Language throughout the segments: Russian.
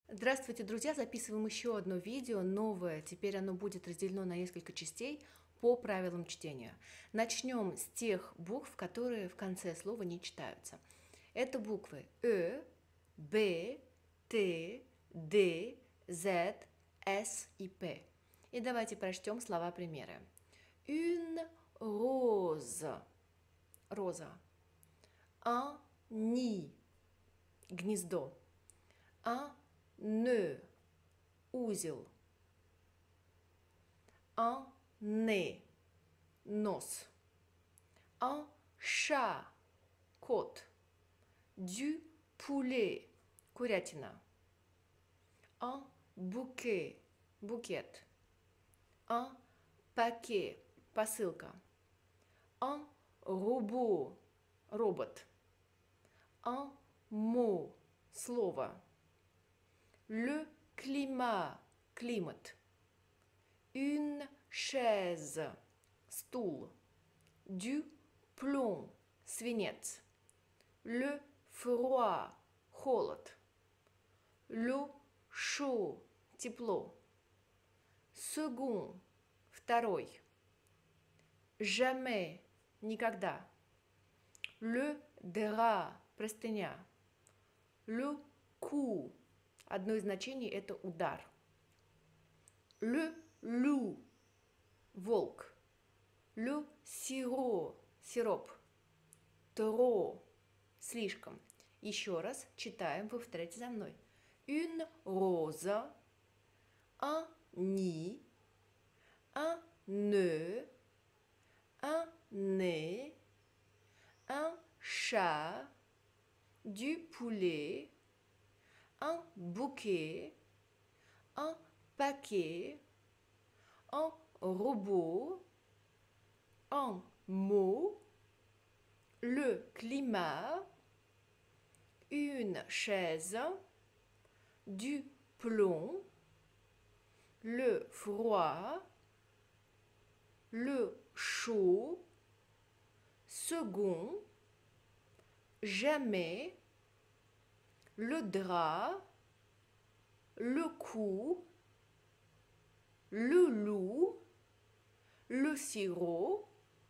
Здравствуйте, друзья! Записываем еще одно видео, новое. Теперь оно будет разделено на несколько частей по правилам чтения. Начнем с тех букв, которые в конце слова не читаются. Это буквы Б, Т, Д, З, С и П. И давайте прочтем слова-примеры. Une rose. Роза. Un nid. Гнездо. Un nœud, узел. Un nez, нос. Un chat, кот. Du poulet, курятина. Un bouquet, букет. Un paquet, посылка. Un robot, робот. Un mot, слово. Le climat, климат. Une chaise, стул. Du plomb, свинец. Le froid, холод. L'eau chaud, тепло. Second, второй. Jamais, никогда. Le drap, простыня. Le coup, одно из значений – это удар. Le loup, волк. Le sirop, сироп. Trop, слишком. Еще раз читаем, вы повторяйте за мной. Une rose, un nid, un nœud, un nez, un chat, du poulet, un bouquet, un paquet, un robot, un mot, le climat, une chaise, du plomb, le froid, le chaud, second, jamais, le drap, le cou, le loup, le sirop,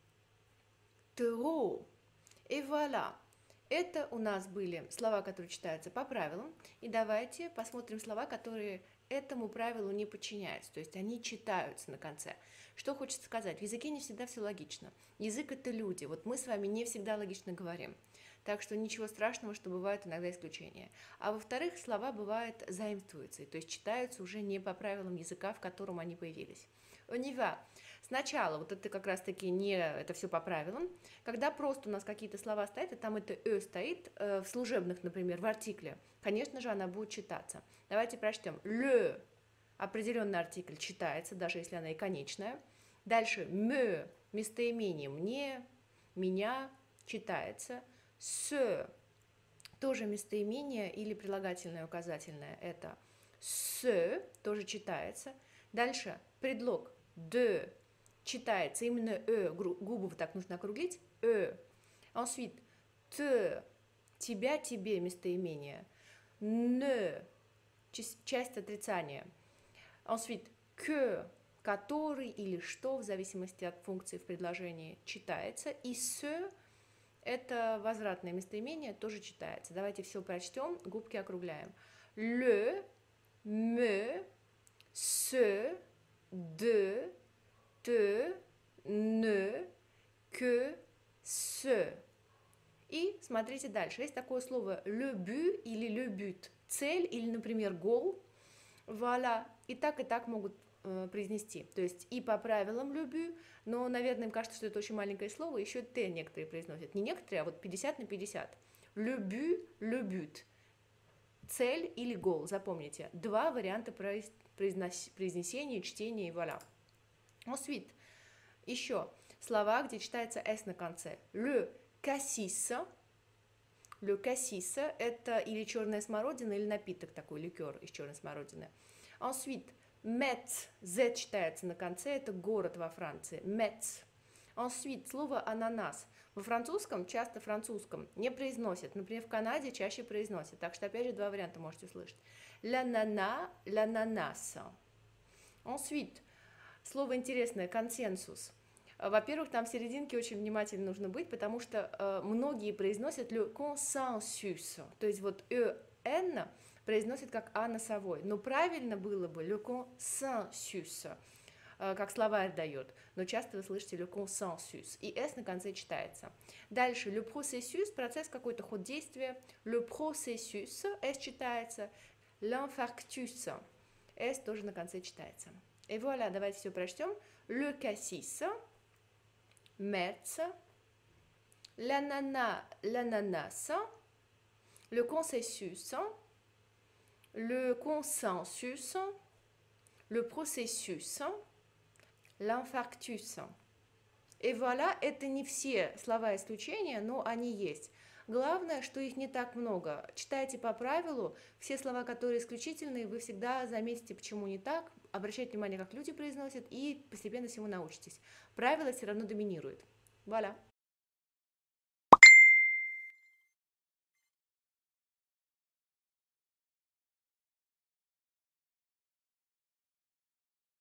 trop. И voilà. Это у нас были слова, которые читаются по правилам. И давайте посмотрим слова, которые этому правилу не подчиняются. То есть они читаются на конце. Что хочется сказать? В языке не всегда все логично. Язык – это люди. Вот мы с вами не всегда логично говорим. Так что ничего страшного, что бывают иногда исключения. А во-вторых, слова бывают заимствуются, то есть читаются уже не по правилам языка, в котором они появились. On y va. Сначала, вот это как раз-таки не, это все по правилам, когда просто у нас какие-то слова стоят, и там это стоит в служебных, например, в артикле, конечно же, она будет читаться. Давайте прочтем. Le, определенный артикль читается, даже если она и конечная. Дальше me, местоимение мне, меня, читается. Ce, тоже местоимение или прилагательное указательное, это ce, тоже читается. Дальше предлог de, читается именно губы вот так нужно округлить, Ensuite, te, тебя, тебе, местоимение. Ne, часть отрицания. Ensuite, que, который или что, в зависимости от функции в предложении, читается. И ce, это возвратное местоимение, тоже читается. Давайте все прочтем, губки округляем. Le, me, ce, de, te, ne, que, ce. И смотрите дальше. Есть такое слово le but или le but. Цель или, например, goal. Voilà. И так могут произнести. То есть и по правилам le but, но, наверное, им кажется, что это очень маленькое слово, еще Т некоторые произносят. Не некоторые, а вот 50 на 50. Le but, le but. Цель или goal, запомните. Два варианта произнесения, чтения и voilà. Ensuite, еще слова, где читается S на конце. Le cassis. Le cassis – это или черная смородина, или напиток такой, ликер из черной смородины. Ensuite, Metz, Z читается на конце, это город во Франции, Metz. Ensuite, слово ананас. Во французском, часто французском, не произносят. Например, в Канаде чаще произносят. Так что, опять же, два варианта можете услышать. L'ananas, l'ananas. Ensuite, слово интересное, консенсус. Во-первых, там в серединке очень внимательно нужно быть, потому что многие произносят le consensus, то есть вот «н» произносят как «а» носовой, но правильно было бы le consensus, как словарь дает, но часто вы слышите le consensus, и «с» на конце читается. Дальше, le processus, процесс, какой-то ход действия, le processus, «с» читается, l'infarctus, «с» тоже на конце читается. Et voilà, давайте все прочтем. Le cassis, Metz, l'ananas, l'ananas, le consensus, le consensus, le processus, l'infarctus. И voilà, это не все слова исключения, но они есть. Главное, что их не так много. Читайте по правилу, все слова, которые исключительные, вы всегда заметите, почему не так, обращайте внимание, как люди произносят, и постепенно всему научитесь. Правило все равно доминирует. Voilà.